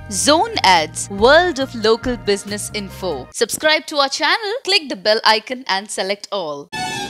Zone Ads, World of Local Business Info. Subscribe to our channel, click the bell icon and select all.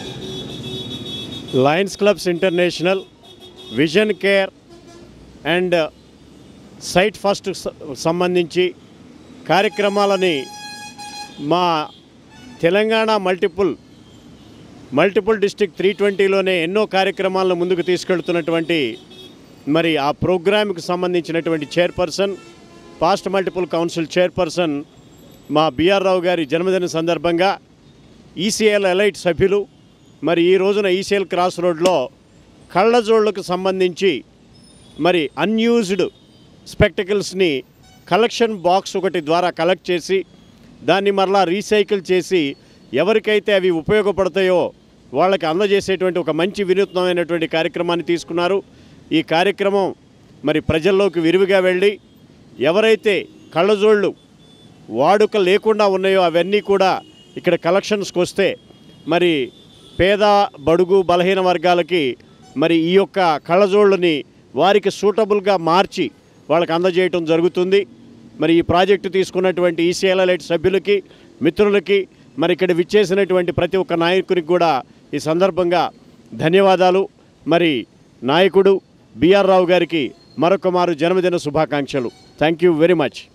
Lions Clubs International, Vision Care and Site First సంబంధించి కార్యక్రమాలని మా Telangana multiple district 320లోనే ఎన్నో కార్యక్రమాలను ముందుకు తీసుకెళ్తున్నటువంటి మరి ఆ ప్రోగ్రామ్కి సంబంధించినటువంటి chairperson past multiple council chairperson మా బిఆర్ రావు గారి జన్మదిన సందర్భంగా ఈసీఎల్ ఎలైట్ సభ్యులు మరి ఈ రోజున ఈసీఎల్ క్రాస్ రోడ్లో కళ్ళజోళ్లకు సంబంధించి మరి అన్యూజ్డ్ స్పెక్టికల్స్ని కలెక్షన్ బాక్స్ ఒకటి ద్వారా కలెక్ట్ చేసి దాన్ని మరలా రీసైకిల్ చేసి ఎవరికైతే అవి ఉపయోగపడతాయో వాళ్ళకి అందజేసేటువంటి ఒక మంచి వినూత్నమైనటువంటి కార్యక్రమాన్ని తీసుకున్నారు. ఈ కార్యక్రమం మరి ప్రజల్లోకి విరివిగా వెళ్ళి ఎవరైతే కళ్ళజోళ్ళు వాడుక లేకుండా ఉన్నాయో అవన్నీ కూడా ఇక్కడ కలెక్షన్స్కి వస్తే మరి పేద బడుగు బలహీన వర్గాలకి మరి ఈ యొక్క కళ్ళజోళ్ళని వారికి సూటబుల్గా మార్చి వాళ్ళకి అందజేయటం జరుగుతుంది. మరి ఈ ప్రాజెక్టు తీసుకున్నటువంటి ఈసీఎల్ ఎలైట్ సభ్యులకి మిత్రులకి మరి ఇక్కడ విచ్చేసినటువంటి ప్రతి ఒక్క నాయకునికి కూడా ఈ సందర్భంగా ధన్యవాదాలు. మరి నాయకుడు బిఆర్ రావు గారికి మరొక మారు జన్మదిన శుభాకాంక్షలు. Thank you very much.